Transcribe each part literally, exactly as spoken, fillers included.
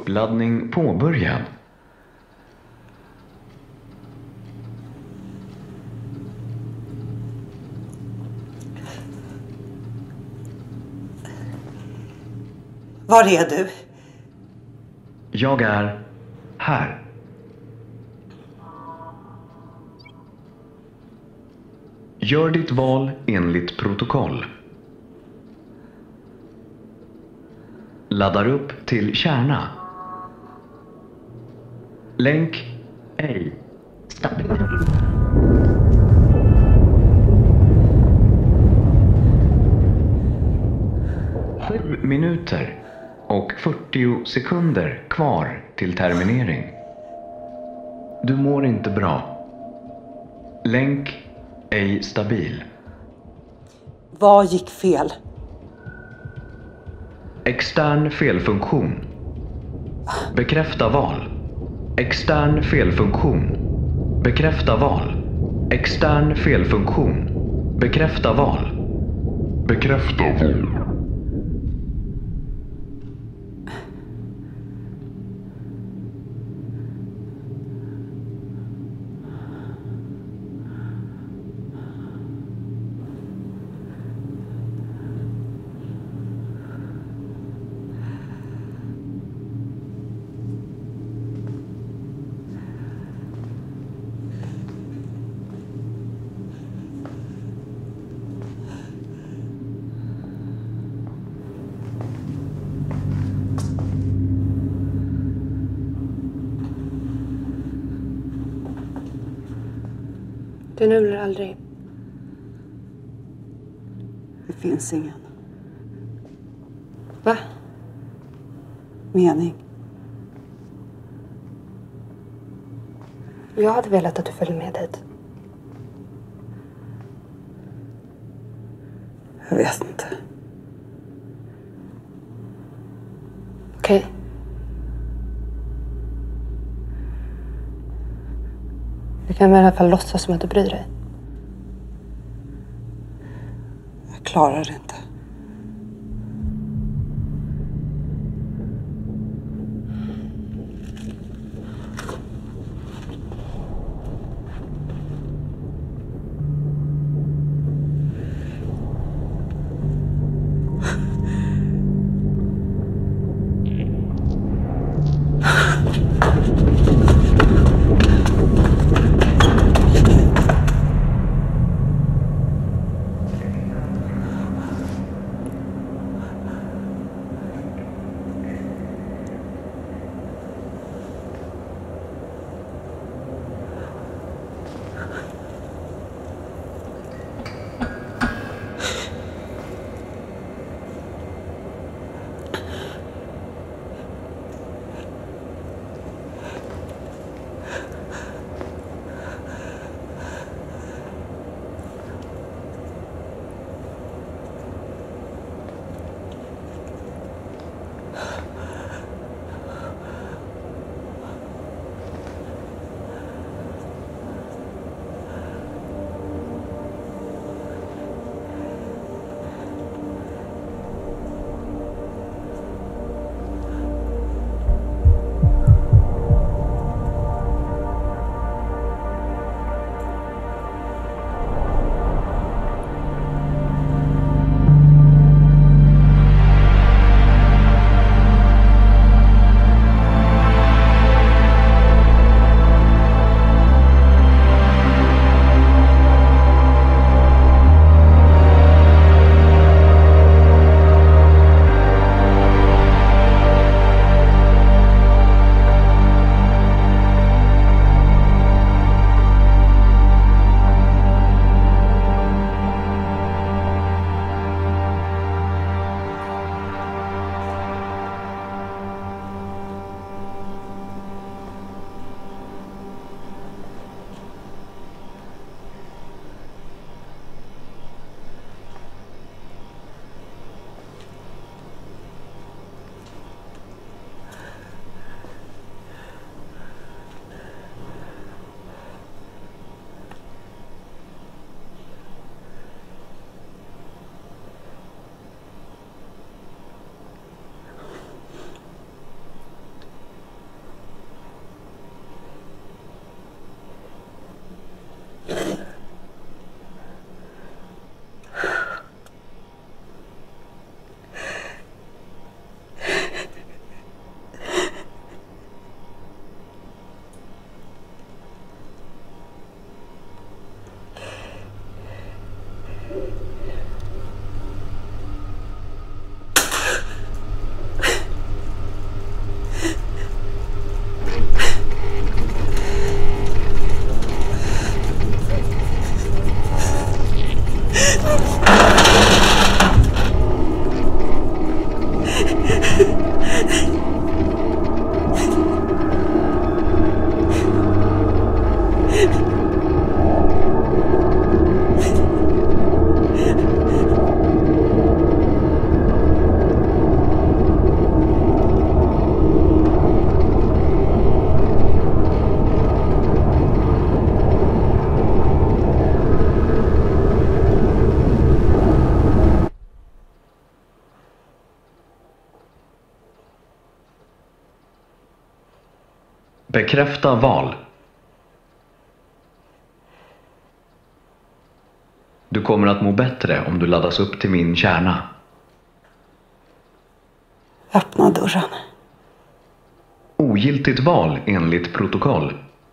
Uppladdning påbörjad. Var är du? Jag är här. Gör ditt val enligt protokoll. Laddar upp till kärna. Länk ej. Stabil. Sju minuter och fyrtio sekunder kvar till terminering. Du mår inte bra. Länk ej stabil. Vad gick fel? Extern felfunktion. Bekräfta val. Extern felfunktion. Bekräfta val. Extern felfunktion. Bekräfta val. Bekräfta val. Du nullar aldrig. Det finns ingen Va? mening. Jag hade velat att du följde med dit. Jag vet inte. Okej. Du kan väl i alla fall låtsas som att du bryr dig. Jag klarar det inte. Bekräfta val. Du kommer att må bättre om du laddas upp till min kärna. Öppna dörren. Ogiltigt val enligt protokoll.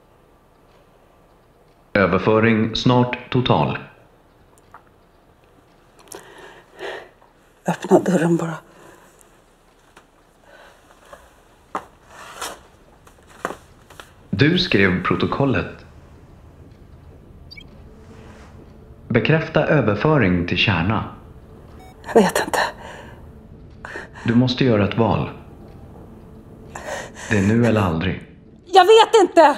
Överföring snart total. Öppna dörren bara. Du skrev protokollet. Bekräfta överföring till kärna. Jag vet inte. Du måste göra ett val. Det är nu eller aldrig. Jag vet inte!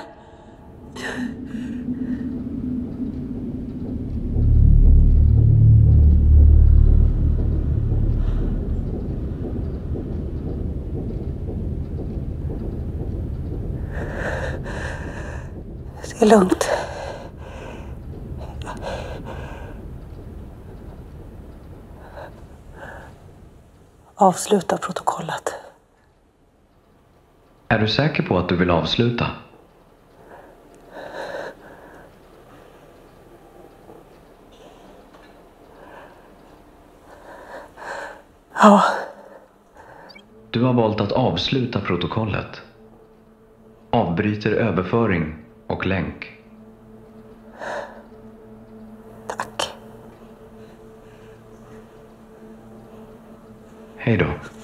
Det är lugnt. Avsluta protokollet. Är du säker på att du vill avsluta? Ja. Du har valt att avsluta protokollet. Avbryter överföring och länk. Tack. Hej då.